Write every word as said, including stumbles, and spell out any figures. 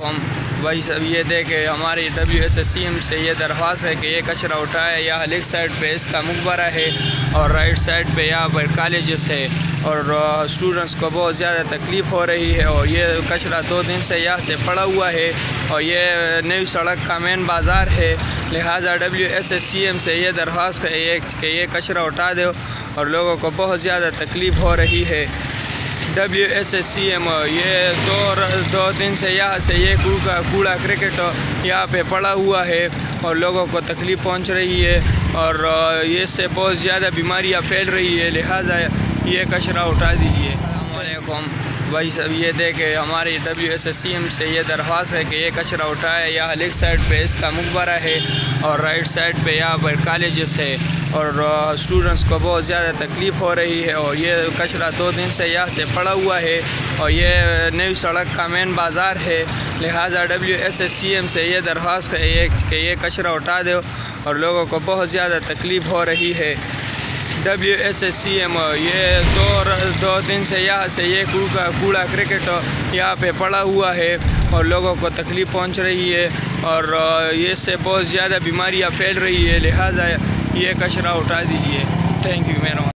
हम भाई सब ये दे कि हमारी W S S C M से ये दरख्वास्त है कि ये कचरा उठाए। यहाँ लेफ्ट साइड पे इसका मकबरा है और राइट साइड पे यहाँ पर कॉलेजेस है और स्टूडेंट्स को बहुत ज़्यादा तकलीफ़ हो रही है और ये कचरा दो दिन से यहाँ से पड़ा हुआ है और ये नई सड़क का मेन बाज़ार है। लिहाजा W S S C M से ये दरख्वास्त है कि ये कचरा उठा दो और लोगों को बहुत ज़्यादा तकलीफ़ हो रही है। W S S C M ये दो दो दिन से यहाँ से ये कूड़ा कूड़ा क्रिकेट यहाँ पे पड़ा हुआ है और लोगों को तकलीफ़ पहुँच रही है और ये से बहुत ज़्यादा बीमारियाँ फैल रही है। लिहाजा ये कचरा उठा दीजिए। अस्सलाम वालेकुम भाई सब ये दे कि हमारी W S S C M से ये दरख्वास्त है कि ये कचरा उठाए। यहाँ लेफ्ट साइड पे इसका मकबरा है और राइट साइड पे यहाँ पर कॉलेजेस है और स्टूडेंट्स को बहुत ज़्यादा तकलीफ़ हो रही है और ये कचरा दो दिन से यहाँ से पड़ा हुआ है और ये नई सड़क का मेन बाज़ार है। लिहाजा W S S C M से ये दरख्वास्त है कि ये कचरा उठा दो और लोगों को बहुत ज़्यादा तकलीफ़ हो रही है। W S S C M ये दो दो दिन से यहाँ से ये कूड़ा कूड़ा क्रिकेट यहाँ पे पड़ा हुआ है और लोगों को तकलीफ़ पहुँच रही है और ये से बहुत ज़्यादा बीमारियाँ फैल रही है। लिहाजा ये कचरा उठा दीजिए। थैंक यू मेरा।